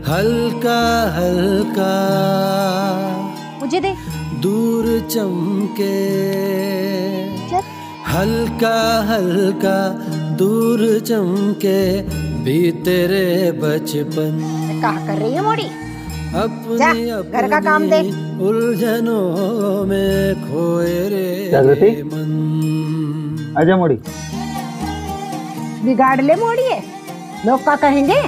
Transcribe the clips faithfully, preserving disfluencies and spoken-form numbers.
हल्का हल्का मुझे दे। दूर चमके हल्का हल्का दूर चमके भी तेरे बचपन। क्या कर रही है मोड़ी? अपनी घर का काम दे। उलझनों में खोए रे जागृति मन। आजा मोड़ी। बिगाड़ ले मोड़ी है, लोग क्या कहेंगे?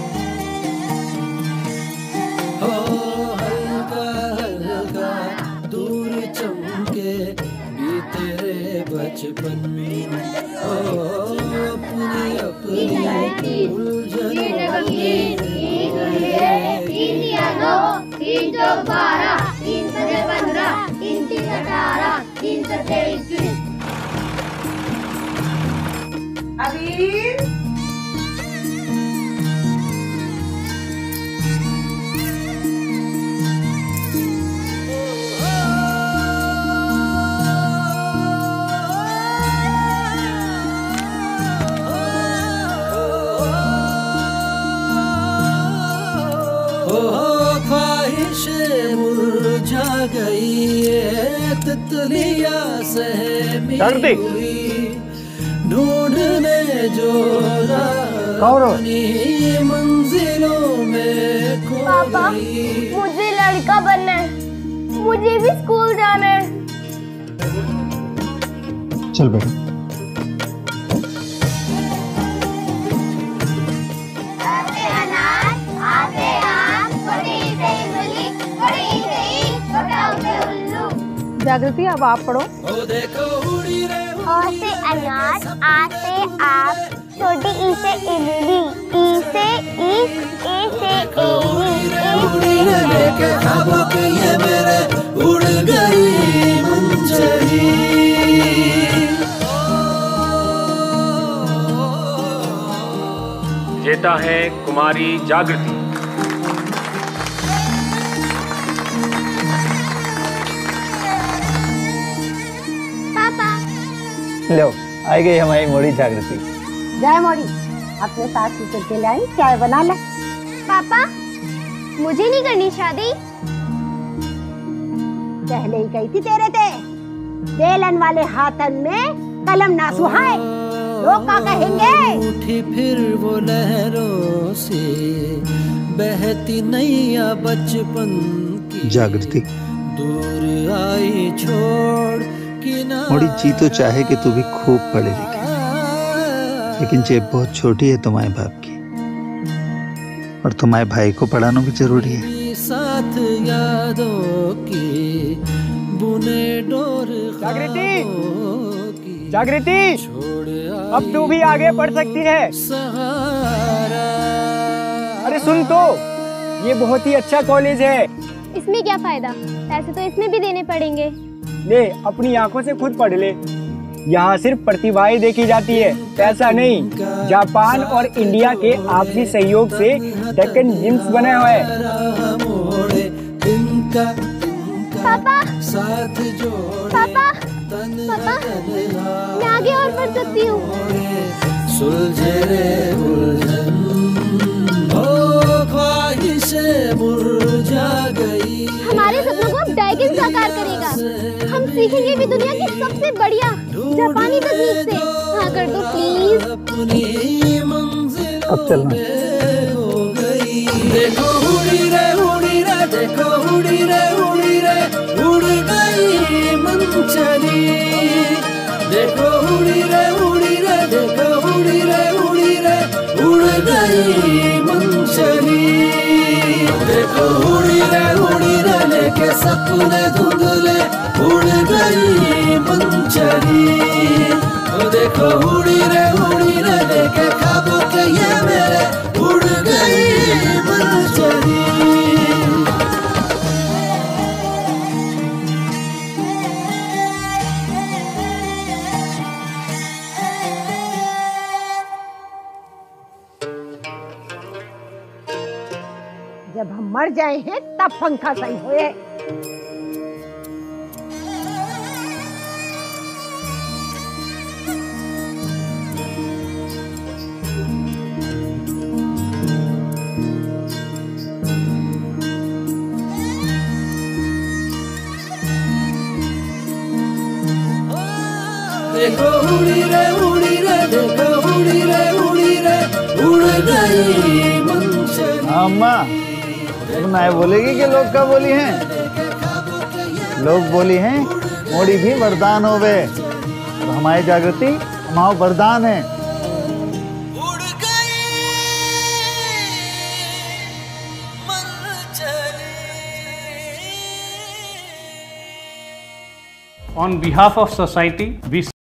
हो हल्का हल्का दूर चमके भी तेरे बचपन। ओ अपनी अपनी उलझनों में तीन सौ बारह, तीन सौ पंद्रह, तीन तीन अठारह, तीन सौ तेईस। अभी मुरझा गई है तितलियां सहमी हुई ढूंढने जो रानी मंजिलों में खो पापा, गई। मुझे लड़का बनना है, मुझे भी स्कूल जाना है। चल बेटा। जागृति अब आप पढ़ो। आ से अनार, आ से आप, छोटी ई से इमली, ई से ईख, ए से एली, लेके ख्वाबों के ये मेरे उड़ गई मंजरी। विजेता है कुमारी जागृति। लो आई गई हमारी मोड़ी जागृति। जय मोड़ी, अपने साथ टीचर के लिए चाय बना ले। पापा, मुझे नहीं करनी शादी। पहले ही कही थी तेरे ते, बेलन वाले हाथन में कलम ना सुहाए, लोग क्या कहेंगे? उठी फिर वो लहरों से बहती नैया बचपन की। जागृति दूर आई छोड़ मोड़ी जी तो चाहे कि तू भी खूब पढ़े लिखे, लेकिन जेब बहुत छोटी है तुम्हारे बाप की, और तुम्हारे भाई को पढ़ाना भी जरूरी है। साथ यादों की बुने डोर। जागृति, जागृति, अब तू भी आगे पढ़ सकती है। अरे सुन तो, ये बहुत ही अच्छा कॉलेज है। इसमें क्या फायदा? पैसे तो इसमें भी देने पड़ेंगे। ले अपनी आंखों से खुद पढ़ ले। यहाँ सिर्फ प्रतिभाएं देखी जाती है, पैसा नहीं। जापान और इंडिया के आपसी सहयोग से डेक्कन जिम्स बने हुए हैं। पापा, पापा, पापा, मैं आगे और पढ़ सकती हूँ। सुलझे रे उलझन, ओ ख्वाहिशें मुरझा गई। हमारे सपनों को डाइकिन साकार करेगा। हम सीखेंगे भी दुनिया की सबसे बढ़िया जापानी तकनीक से। हाँ कर दो प्लीज। अब चलना। देखो उड़ी रे उड़ी रे, देखो उड़ी रे उड़ी रे, उड़ गई मंचली। देखो उड़ी रे उड़ी रे, देखो उड़ी रे उड़ी रे, उड़ गई मंचली। देखो उड़ी रे उड़ी रे, लेके सपने धुंधले उड़ गई मंचली। देखो उड़ी रे उड़ी रे, लेके ख्वाबों के ये मेरे उड़ गई मंचली। जब हम मर जाए हैं तब पंखा सही होए। देखो उड़ी रे उड़ी रे देखो उड़ी रे उड़ी रे उड़ गई मंचली। अम्मा तुम ना बोलेगी कि लोग का बोली हैं? लोग बोली हैं मोड़ी भी वरदान होवे और हमारी जागृति हमारा वरदान है। उड़ गई Manchali. On behalf of society, we